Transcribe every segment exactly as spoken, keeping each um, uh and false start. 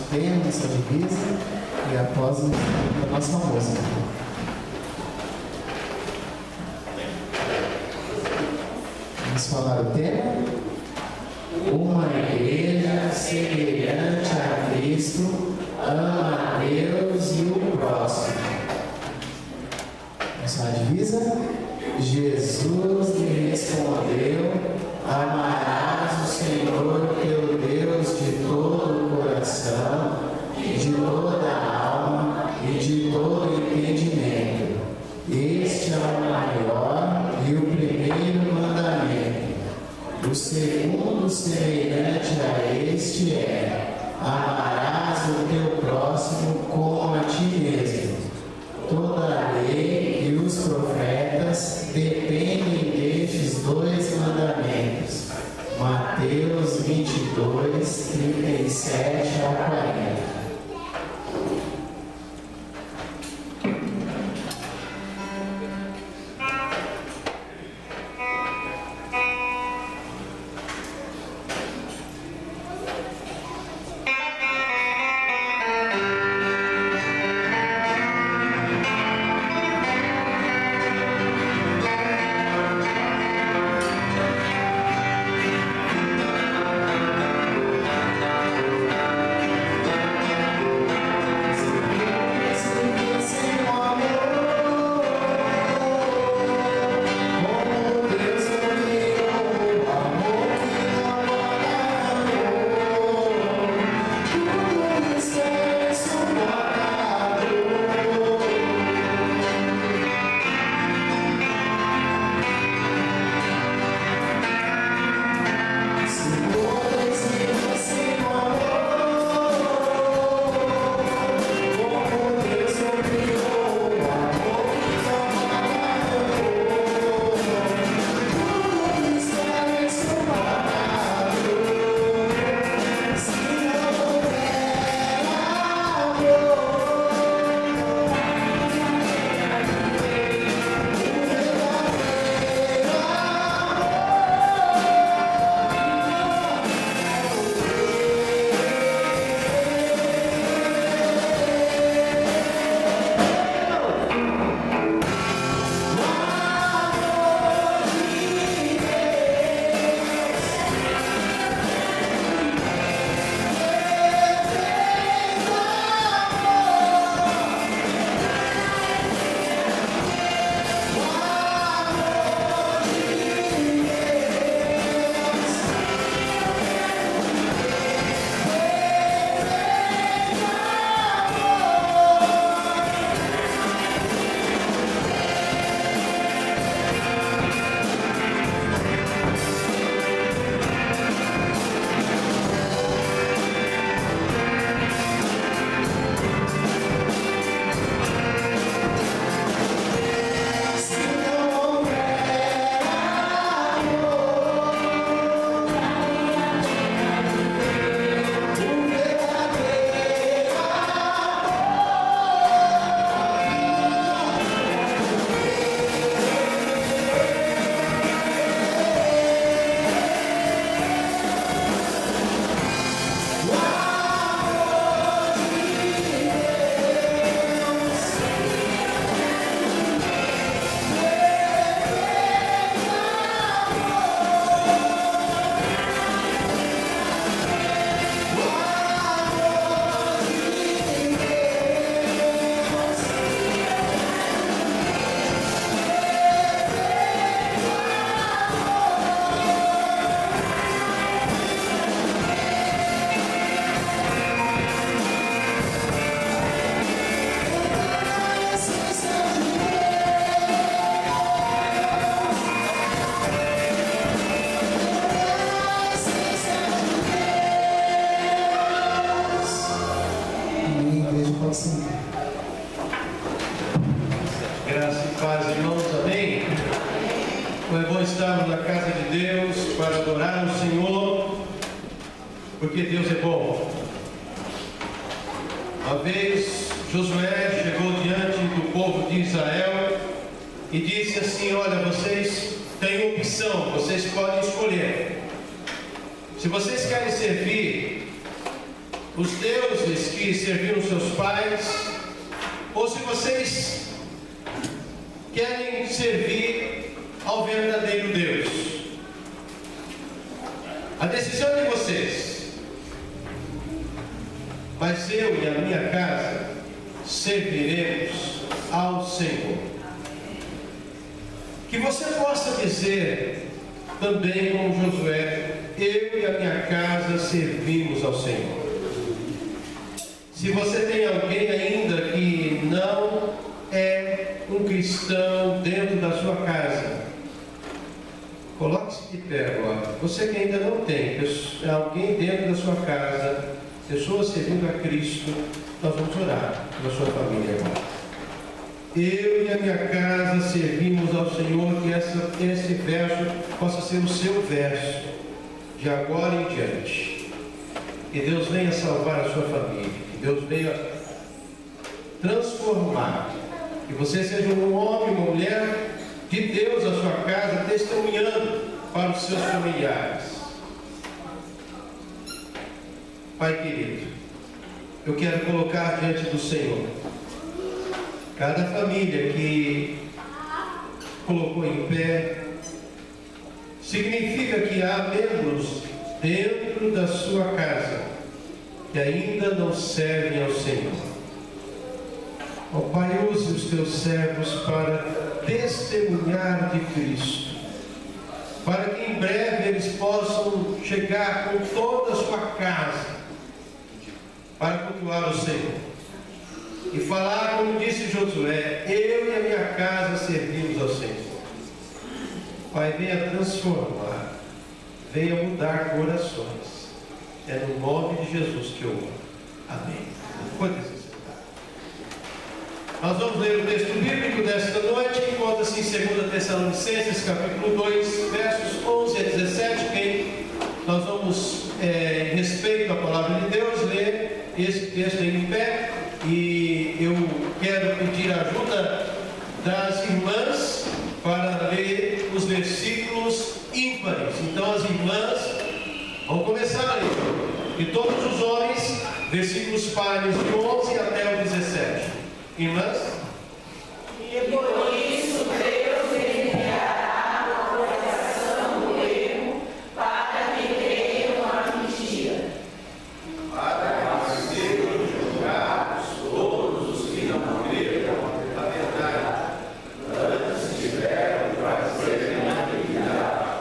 tema, nossa divisa, e após a nossa música. Vamos falar o tema? Uma igreja semelhante a Cristo, ama a Deus e o próximo. Nossa divisa? Jesus lhe respondeu: amarás o Senhor teu Deus de todo o coração, de toda a alma e de todo o entendimento. Este é o maior e o primeiro mandamento. O segundo, semelhante a este, é: amarás o teu próximo como a ti mesmo. Toda a lei e os profetas dependem destes dois mandamentos. Mateus vinte e dois, trinta e sete a quarenta. Graça e paz, irmãos, amém? Como é bom estarmos na casa de Deus para adorar o Senhor, porque Deus é bom. Uma vez Josué chegou diante do povo de Israel e disse assim: olha, vocês têm opção, vocês podem escolher. Se vocês querem servir os deuses que serviram seus pais, ou se vocês querem servir ao verdadeiro Deus. A decisão é de vocês. Mas eu e a minha casa serviremos ao Senhor. Que você possa dizer também como Josué: eu e a minha casa servimos ao Senhor. Se você tem alguém ainda que não é um cristão dentro da sua casa, coloque-se de pé agora. Você que ainda não tem alguém dentro da sua casa, pessoas servindo a Cristo, nós vamos orar pela sua família agora. Eu e a minha casa servimos ao Senhor. Que essa, esse verso possa ser o seu verso de agora em diante. Que Deus venha salvar a sua família. Que Deus venha transformar. Que você seja um homem, uma mulher de Deus na sua casa, testemunhando para os seus familiares. Pai querido, eu quero colocar diante do Senhor cada família que colocou em pé. Significa que há membros dentro da sua casa que ainda não servem ao Senhor. Ó Pai, use os teus servos para testemunhar de Cristo, para que em breve eles possam chegar com toda a sua casa para cultuar o Senhor e falar como disse Josué: eu e a minha casa servimos ao Senhor. Pai, venha transformar, venha mudar corações. É no nome de Jesus que eu oro. Amém. Pode se sentar. Nós vamos ler o texto bíblico desta noite, que encontra-se em dois Tessalonicenses, capítulo dois, versos onze a dezessete. Quem nós vamos, é, em respeito à palavra de Deus, ler esse texto aí em pé. E eu quero pedir a ajuda das irmãs para ler os versículos ímpares. Então as irmãs vão começar a ler, e todos os homens, versículos pares de onze até o dezessete. Irmãs? E por isso Deus enviará no coração o erro, para que creiam a mentira. Para que sejam julgados todos os que não creram a verdade, antes tiveram prazer na verdade.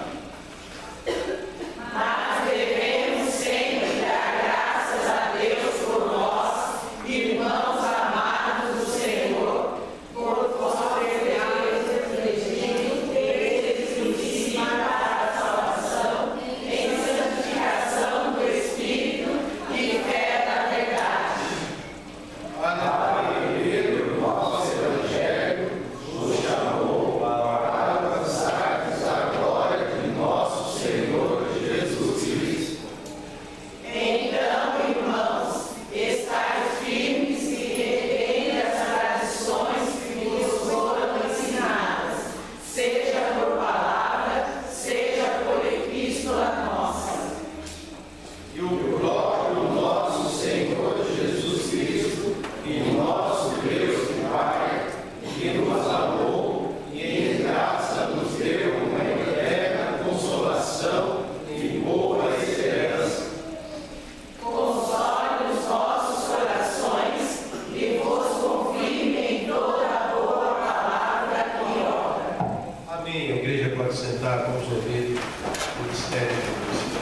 Mas devemos sempre dar graças a Deus por nós, irmãos amados do Senhor, por vossa defesa pedido excelentíssima para a salvação, em santificação do Espírito e fé da verdade. Para que o nosso Evangelho nos chamou para avançarmos a glória de nosso Senhor Jesus Cristo. Então, irmãos, estais firmes e retende as tradições que vos foram ensinadas, seja por palavra, seja por epístola nossa. E o próprio nosso Senhor Jesus Cristo e nosso Deus e Pai, que nos amou e em graça nos deu uma eterna consolação e boa esperança. Console os vossos corações e vos confirme em toda a boa palavra e obra. Amém. A igreja pode sentar, vamos ouvir o mistério de Deus.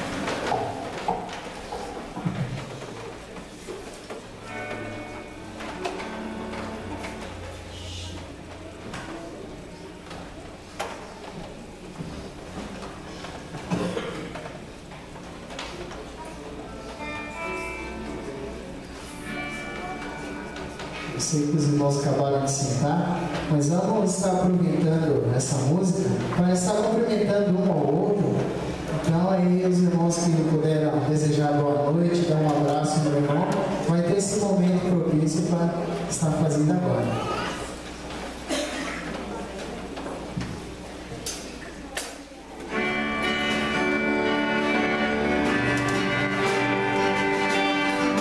Eu sei que os irmãos acabaram de sentar, mas vamos estar aproveitando essa música para estar cumprimentando um ao outro. Então aí os irmãos que puderam desejar boa noite, dar um abraço no irmão, vai ter esse momento propício para estar fazendo agora. Thank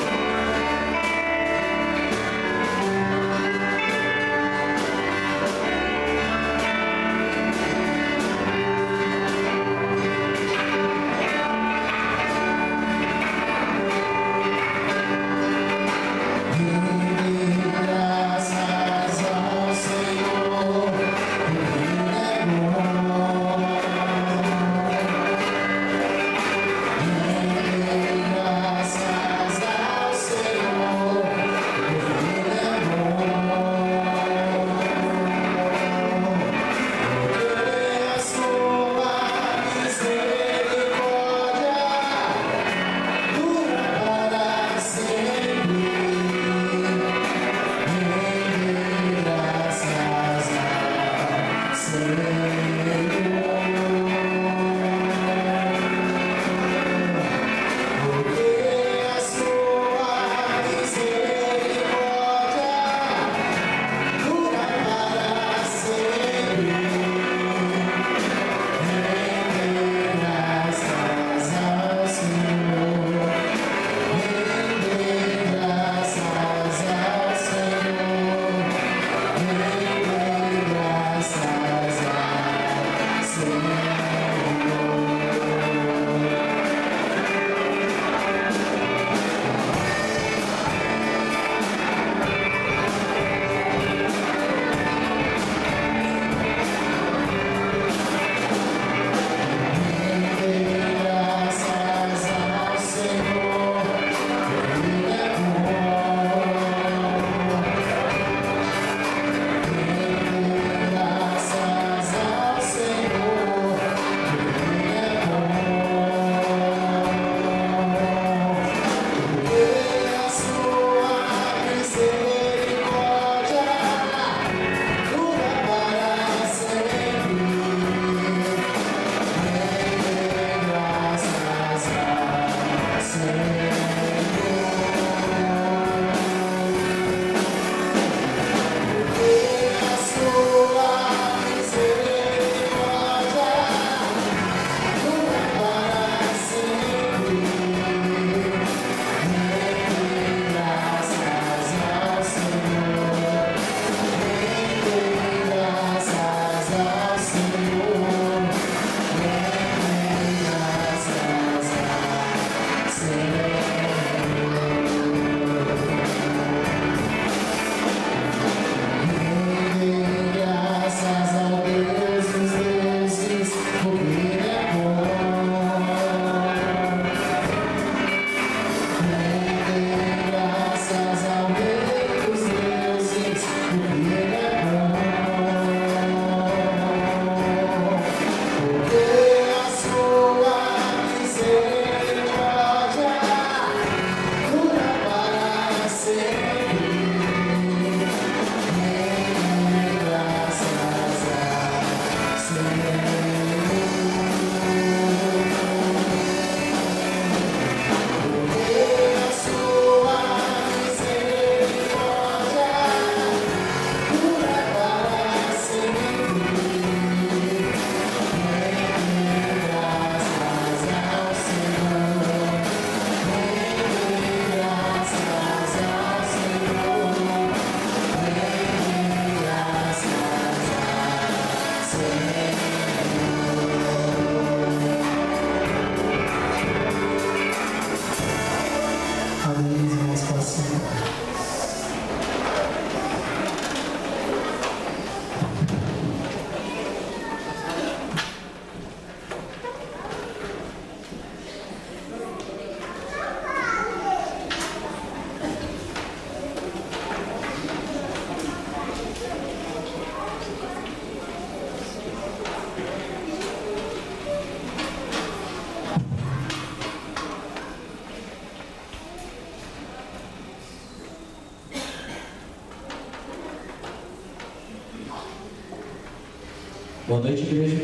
Boa noite, igreja.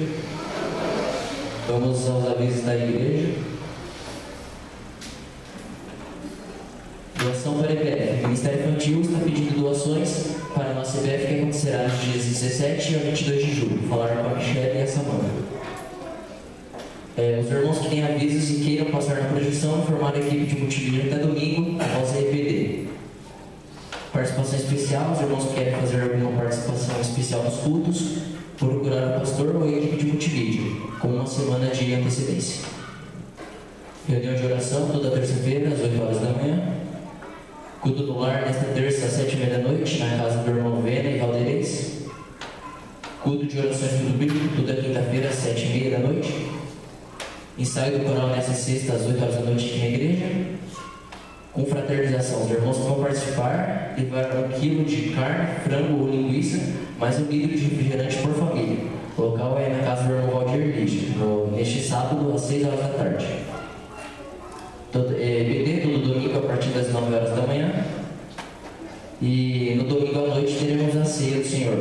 Vamos aos avisos da igreja. Doação para a E B F. O Ministério Infantil está pedindo doações para a nossa E B F, que acontecerá nos dias dezessete a vinte e dois de julho. Falaram com a Michelle e a Samanta. É, os irmãos que têm avisos e queiram passar na projeção, formar a equipe de multimídia até domingo, após a E P D. Participação especial. Os irmãos que querem fazer alguma participação especial nos cultos, procurar o pastor ou a equipe de multimídia, com uma semana de antecedência. Reunião de oração toda terça-feira, às oito horas da manhã. Culto do lar nesta terça, às sete e meia da noite, na casa do irmão Vena e Valdeirês. Culto de orações do bíblico, toda quinta-feira, às sete e meia da noite. Ensaio do coral nesta sexta, às oito horas da noite, aqui na igreja. Confraternização. Os irmãos que vão participar levarão um quilo de carne, frango ou linguiça, mais um litro de refrigerante por família. O local é na casa do irmão Valdir Lígia, neste sábado, às seis horas da tarde. Todo, é, B D todo domingo a partir das nove horas da manhã. E no domingo à noite teremos a ceia do Senhor.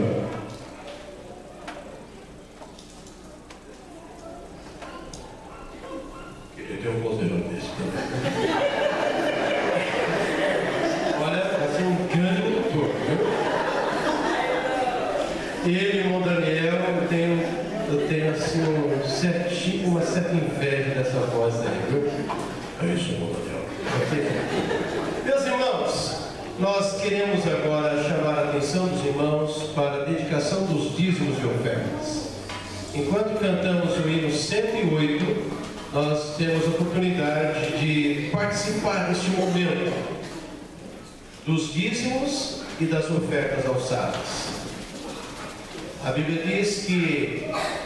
Queria ter um vozeirão desse também. Olha, vai ser um grande doutor, viu? Ele, irmão Daniel, eu tenho, eu tenho assim um certinho, uma certa inveja dessa voz dele, viu? É isso, irmão Daniel. Meus irmãos, nós queremos agora chamar a atenção dos irmãos para a dedicação dos dízimos e ofertas. Enquanto cantamos o hino cento e oito, nós temos a oportunidade de participar deste momento dos dízimos e das ofertas alçadas. A Bíblia diz que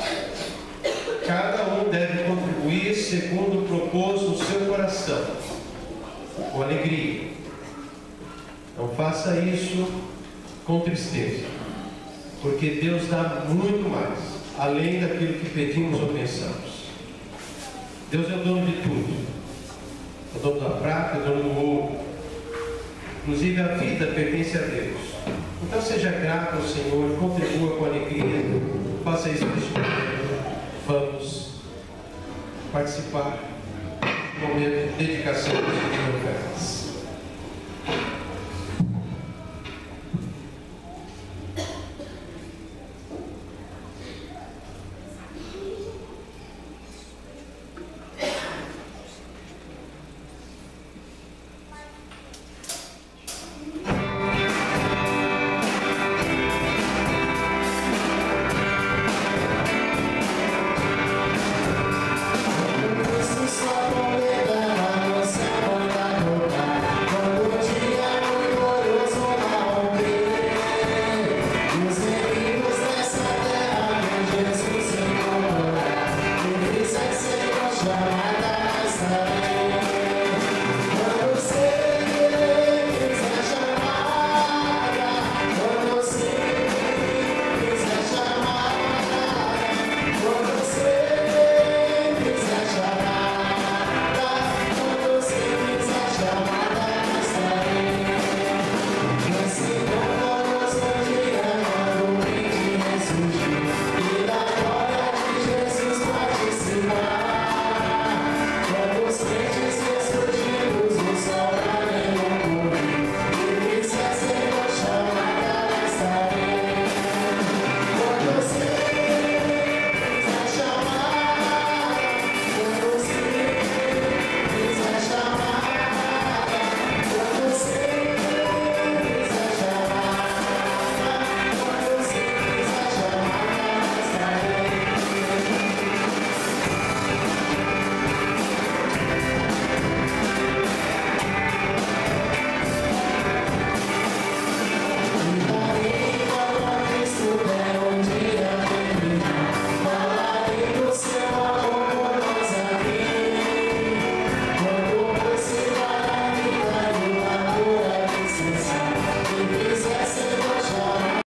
cada um deve contribuir segundo propôs no seu coração, com alegria. Não faça isso com tristeza, porque Deus dá muito mais, além daquilo que pedimos ou pensamos. Deus é o dono de tudo. É o dono da prata, é o dono do ouro. Inclusive a vida pertence a Deus. Então seja grato ao Senhor, contribua com alegria, faça isso neste momento. Vamos participar do momento de dedicação dos ofertas.